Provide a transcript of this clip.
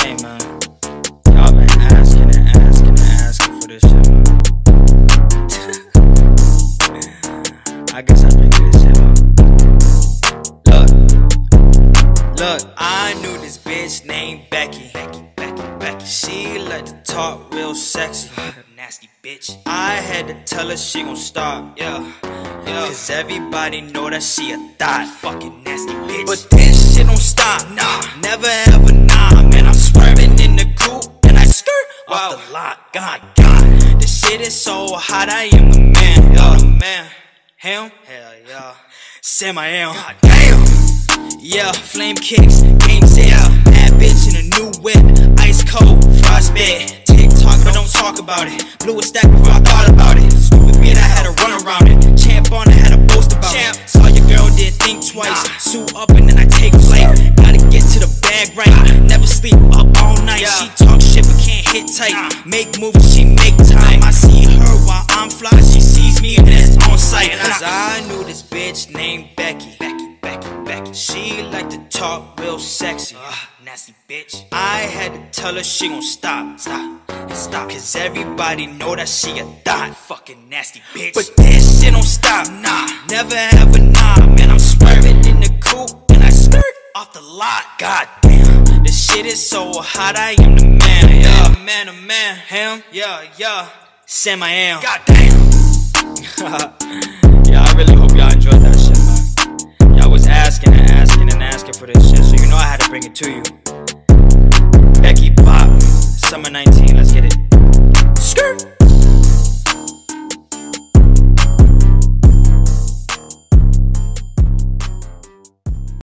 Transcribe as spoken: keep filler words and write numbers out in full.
Hey man, y'all been asking and asking and asking for this shit, man. I guess I bring this shit up. Look, look, I knew this bitch named Becky. Becky, Becky, Becky. She like to talk real sexy. Nasty bitch. I had to tell her she gon' stop, yeah, yeah. Cause everybody know that she a thot. Fucking nasty bitch. But this shit don't stop, nah, never ever, nah. Man, I'm swerving in the coupe and I skirt wow. off the lot. God, God, this shit is so hot, I am the man, yo, the man. Him? Hell yeah. Sam I am. God damn. Yeah, flame kicks, game set. Bad bitch in a new whip, ice cold, frostbite. TikTok, but don't talk about it. Blew a stack before I thought about it. Stupid bitch, I had to run around it. Champ on, I had to boast about Champ. it. Saw your girl, didn't think twice. Nah. Suit up and then I take flight. Gotta get to the bag right. Nah. Never sleep up all night. Yeah. She talk shit but can't hit tight. Nah. Make moves, she make time. I see her while I'm fly. She sees me and it's on sight. Cause I knew this bitch named Becky. Becky, Becky, Becky. She like to talk real sexy. Uh, nasty bitch. I had to tell her she gon' stop, stop, and stop. Cause everybody know that she a thot. Fucking nasty bitch. But this shit don't stop, nah, never ever, nah. Man, I'm swerving in the coupe and I skirt off the lot. God damn, this shit is so hot, I am the man, yeah, the man, the man. Him, yeah, yeah, Sam I am. God damn. Yeah, I really hope y'all enjoyed that shit, man. Y'all was asking and asking and asking for this shit, so you know I had to bring it to you. Becky Pop, Summer nineteen.